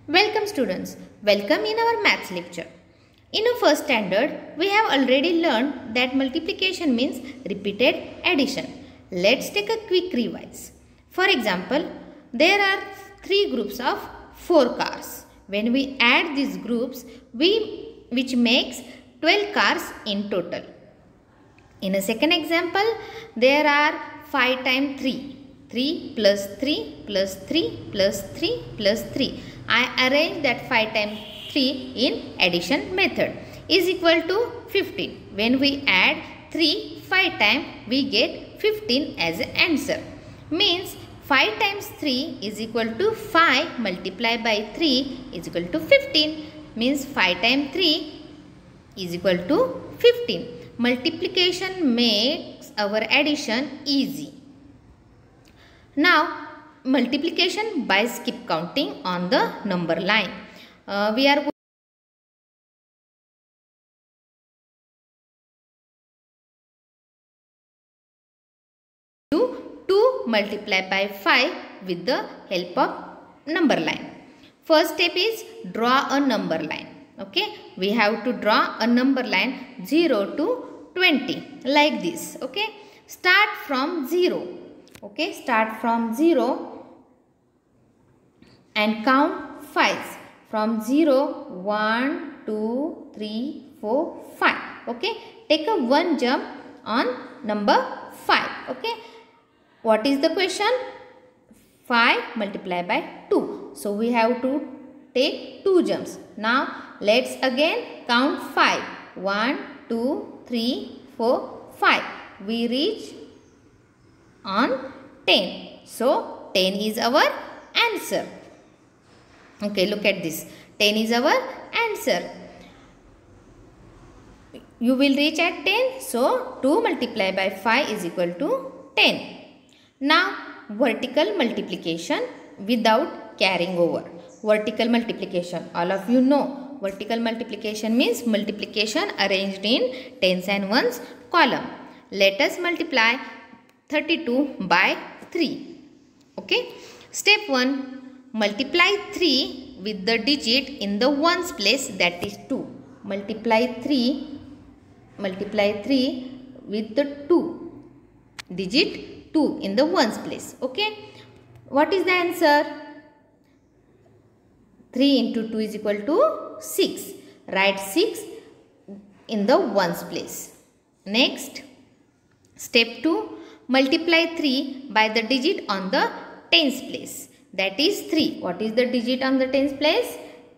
Welcome students, welcome in our maths lecture. In our first standard, we have already learned that multiplication means repeated addition. Let's take a quick revise. For example, there are three groups of 4 cars. When we add these groups, which makes 12 cars in total. In a second example, there are 5 times 3. 3 plus 3 plus 3 plus 3 plus 3. I arrange that 5 times 3 in addition method is equal to 15. When we add 3 5 times, we get 15 as an answer. Means 5 times 3 is equal to 5 multiplied by 3 is equal to 15. Means 5 times 3 is equal to 15. Multiplication makes our addition easy. Now, multiplication by skip counting on the number line. We are to 2 multiplied by 5 with the help of number line. First step is draw a number line. Okay, we have to draw a number line 0 to 20 like this. Okay, start from 0. Okay, start from 0 and count 5 from 0, 1, 2, 3, 4, 5. Okay, take a one jump on number 5. Okay, what is the question? 5 multiplied by 2. So we have to take 2 jumps. Now let's again count 5. 1, 2, 3, 4, 5. We reach on 10. So 10 is our answer. Okay, look at this. 10 is our answer. You will reach at 10. So 2 multiplied by 5 is equal to 10. Now vertical multiplication without carrying over. Vertical multiplication. All of you know vertical multiplication means multiplication arranged in tens and ones column. Let us multiply 32 by 3. Okay. Step 1. Multiply 3 with the digit in the ones place, that is 2. Multiply 3 with the 2. Digit 2 in the ones place. Okay. What is the answer? 3 into 2 is equal to 6. Write 6 in the ones place. Next. Step 2. Multiply 3 by the digit on the tens place. That is 3. What is the digit on the tens place?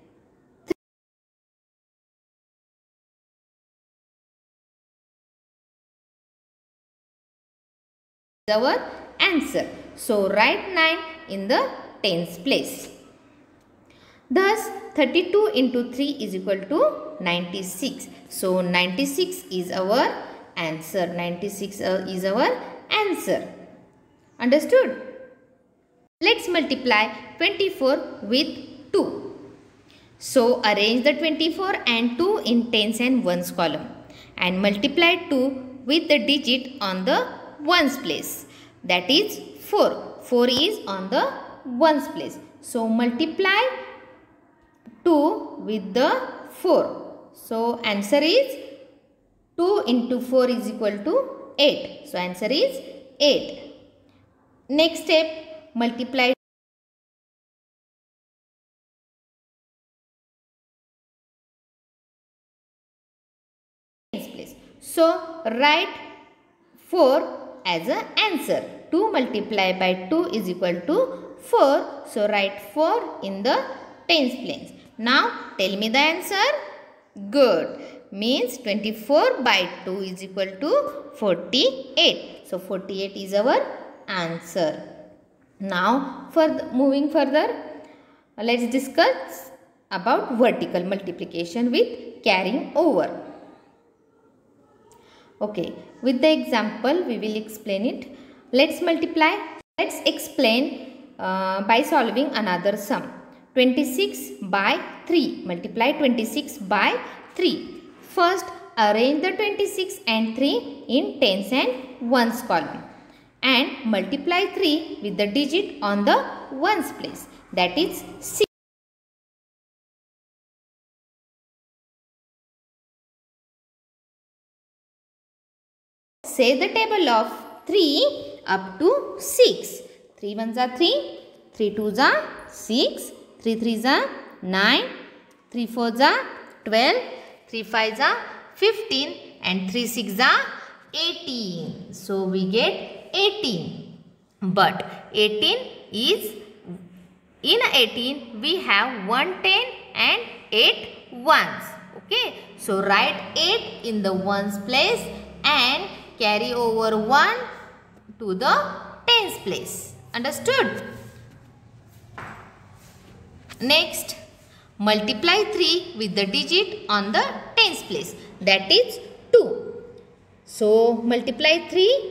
3 is our answer. So write 9 in the tens place. Thus 32 into 3 is equal to 96. So 96 is our answer. 96 is our answer. Understood? Let's multiply 24 with 2. So arrange the 24 and 2 in tens and ones column and multiply 2 with the digit on the ones place. That is 4. 4 is on the ones place. So multiply 2 with the 4. So answer is 2 into 4 is equal to 8. So answer is 8. Next step, multiply place. So write 4 as an answer. 2 multiplied by 2 is equal to 4. So write 4 in the tens place. Now tell me the answer. Good. Means 24 by 2 is equal to 48. So 48 is our answer. Now moving further, let's discuss about vertical multiplication with carrying over. Okay, with the example we will explain it. Let's multiply. Let's explain by solving another sum. 26 by 3. Multiply 26 by 3. First arrange the 26 and 3 in tens and ones column and multiply 3 with the digit on the ones place, that is 6. say the table of 3 up to 6. 3 ones are 3, 3 twos are 6, 3 threes are 9, 3 fours are 12, 3 fives are 15 and 3 sixes are 18. So we get 18. But 18 is, in 18 we have 1 10 and 8 ones. Okay. So write 8 in the ones place and carry over 1 to the tens place. Understood? Next, multiply 3 with the digit on the tens place, that is 2. So multiply 3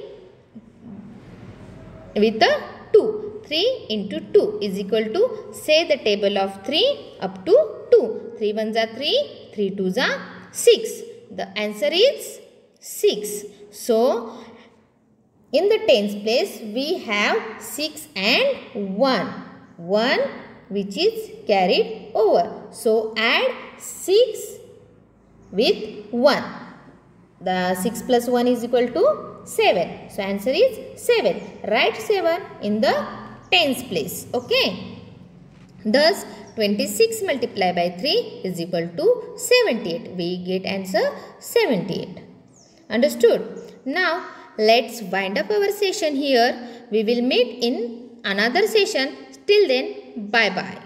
with the 2. 3 into 2 is equal to, say the table of 3 up to 2. 3 ones are 3, 3 twos are 6. The answer is 6. So in the tens place we have 6 and 1. 1 which is carried over. So add 6 with 1. The 6 plus 1 is equal to 7. So answer is 7. Write 7 in the tens place. Okay. Thus 26 multiplied by 3 is equal to 78. We get answer 78. Understood? Now let's wind up our session here. We will meet in another session. Till then, bye bye.